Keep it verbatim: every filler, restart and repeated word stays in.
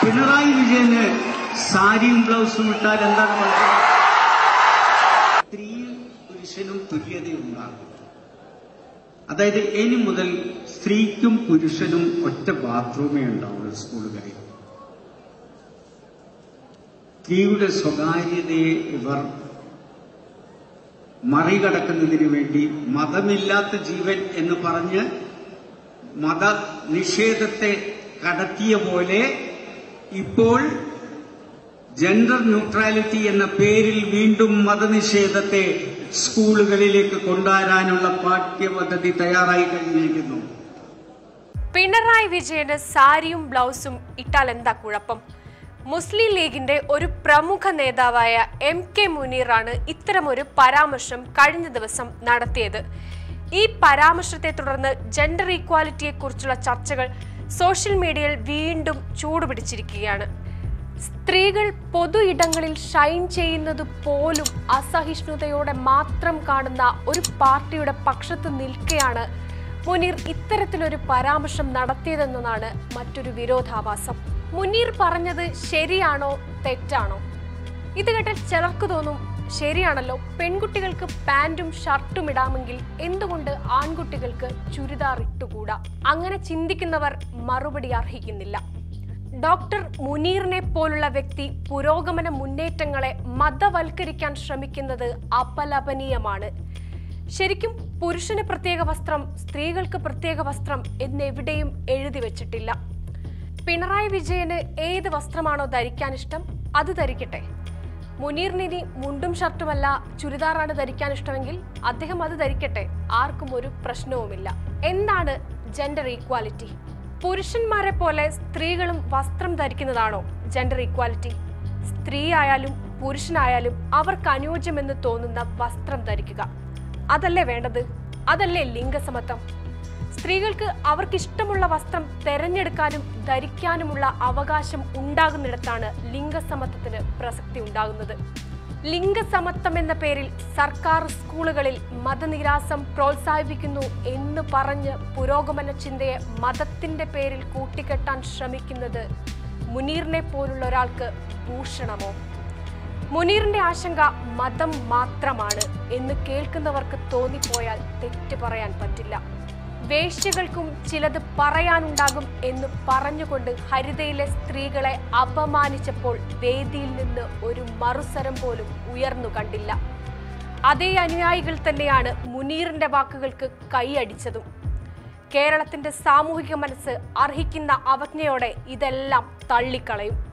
പിണറായി വിജയന് സാരിയും ബ്ലൗസും ഇട്ടാൽ എന്താണ് കുഴപ്പം? സ്ത്രീയും പുരുഷനും തുല്യതയുണ്ടാകും. അതായത് ഇനി മുതൽ സ്ത്രീക്കും പുരുഷനും ഒറ്റ ബാത്റൂമേ ഉണ്ടാവുള്ളൂ സ്കൂളുകളിൽ. സ്ത്രീയുടെ സ്വകാര്യതയെ ഇവർ മറികടക്കുന്നതിന് വേണ്ടി മതമില്ലാത്ത ജീവൻ എന്ന് പറഞ്ഞ് മതനിഷേധത്തെ കടത്തിയ പോലെ ഇപ്പോൾ ജെൻഡർ ന്യൂട്രാലിറ്റി എന്ന പേരിൽ വീണ്ടും മതനിഷേധത്തെ സ്കൂളുകളിലേക്ക് കൊണ്ടുവരാനുള്ള പാഠ്യപദ്ധതി തയ്യാറായി കഴിഞ്ഞിരിക്കുന്നു. പിണറായി വിജയന് സാരിയും ബ്ലൗസും ഇട്ടാൽ എന്താ കുഴപ്പം? മുസ്ലിം ലീഗിന്റെ ഒരു പ്രമുഖ നേതാവായ എം കെ മുനീറാണ് ഇത്തരമൊരു പരാമർശം കഴിഞ്ഞ ദിവസം നടത്തിയത്. ഈ പരാമർശത്തെ തുടർന്ന് ജെൻഡർ ഈക്വാലിറ്റിയെ കുറിച്ചുള്ള ചർച്ചകൾ സോഷ്യൽ മീഡിയയിൽ വീണ്ടും ചൂടുപിടിച്ചിരിക്കുകയാണ്. സ്ത്രീകൾ പൊതു ഇടങ്ങളിൽ ഷൈൻ ചെയ്യുന്നത് പോലും അസഹിഷ്ണുതയോടെ മാത്രം കാണുന്ന ഒരു പാർട്ടിയുടെ പക്ഷത്ത് നിൽക്കെയാണ് മുനീർ ഇത്തരത്തിലൊരു പരാമർശം നടത്തിയതെന്നതാണ് മറ്റൊരു വിരോധാഭാസം. മുനീർ പറഞ്ഞത് ശരിയാണോ തെറ്റാണോ? ഇത് കേട്ടാൽ ചിലർക്ക് തോന്നും ശരിയാണല്ലോ, പെൺകുട്ടികൾക്ക് പാന്റും ഷർട്ടും ഇടാമെങ്കിൽ എന്തുകൊണ്ട് ആൺകുട്ടികൾക്ക് ചുരിദാർ ഇട്ടുകൂടാ? അങ്ങനെ ചിന്തിക്കുന്നവർ മറുപടി അർഹിക്കുന്നില്ല. ഡോക്ടർ മുനീറിനെ പോലുള്ള വ്യക്തി പുരോഗമന മുന്നേറ്റങ്ങളെ മതവൽക്കരിക്കാൻ ശ്രമിക്കുന്നത് അപലപനീയമാണ്. ശരിക്കും പുരുഷന് പ്രത്യേക വസ്ത്രം, സ്ത്രീകൾക്ക് പ്രത്യേക വസ്ത്രം എന്നെവിടെയും എഴുതി വെച്ചിട്ടില്ല. പിണറായി വിജയന് ഏത് വസ്ത്രമാണോ ധരിക്കാൻ ഇഷ്ടം അത് ധരിക്കട്ടെ. മുനീറിനി മുണ്ടും ഷർട്ടുമല്ല ചുരിദാറാണ് ധരിക്കാൻ ഇഷ്ടമെങ്കിൽ അദ്ദേഹം അത് ധരിക്കട്ടെ, ആർക്കും ഒരു പ്രശ്നവുമില്ല. എന്താണ് ജെൻഡർ ഈക്വാലിറ്റി? പുരുഷന്മാരെ പോലെ സ്ത്രീകളും വസ്ത്രം ധരിക്കുന്നതാണോ ജെൻഡർ ഈക്വാലിറ്റി? സ്ത്രീ ആയാലും പുരുഷനായാലും അവർക്ക് അനുയോജ്യമെന്ന് തോന്നുന്ന വസ്ത്രം ധരിക്കുക, അതല്ലേ വേണ്ടത്? അതല്ലേ ലിംഗസമത്വം? സ്ത്രീകൾക്ക് അവർക്കിഷ്ടമുള്ള വസ്ത്രം തെരഞ്ഞെടുക്കാനും ധരിക്കാനുമുള്ള അവകാശം ഉണ്ടാകുന്നിടത്താണ് ലിംഗസമത്വത്തിന് പ്രസക്തി ഉണ്ടാകുന്നത്. ലിംഗസമത്വം എന്ന പേരിൽ സർക്കാർ സ്കൂളുകളിൽ മതനിരാസം പ്രോത്സാഹിപ്പിക്കുന്നു എന്ന് പറഞ്ഞ് പുരോഗമന ചിന്തയെ മതത്തിന്റെ പേരിൽ കൂട്ടിക്കെട്ടാൻ ശ്രമിക്കുന്നത് മുനീറിനെ പോലുള്ള ഒരാൾക്ക് ഭൂഷണമോ? മുനീറിന്റെ ആശങ്ക മതം മാത്രമാണ് എന്ന് കേൾക്കുന്നവർക്ക് തോന്നിപ്പോയാൽ തെറ്റ് പറയാൻ പറ്റില്ല. വേശ്യകൾക്കും ചിലത് പറയാനുണ്ടാകും എന്ന് പറഞ്ഞുകൊണ്ട് ഹരിതയിലെ സ്ത്രീകളെ അപമാനിച്ചപ്പോൾ വേദിയിൽ നിന്ന് ഒരു മറുസരം പോലും ഉയർന്നു കണ്ടില്ല. അതേ അനുയായികൾ തന്നെയാണ് മുനീറിന്റെ വാക്കുകൾക്ക് കൈയടിച്ചതും. കേരളത്തിന്റെ സാമൂഹിക മനസ്സ് അർഹിക്കുന്ന അവജ്ഞയോടെ ഇതെല്ലാം തള്ളിക്കളയും.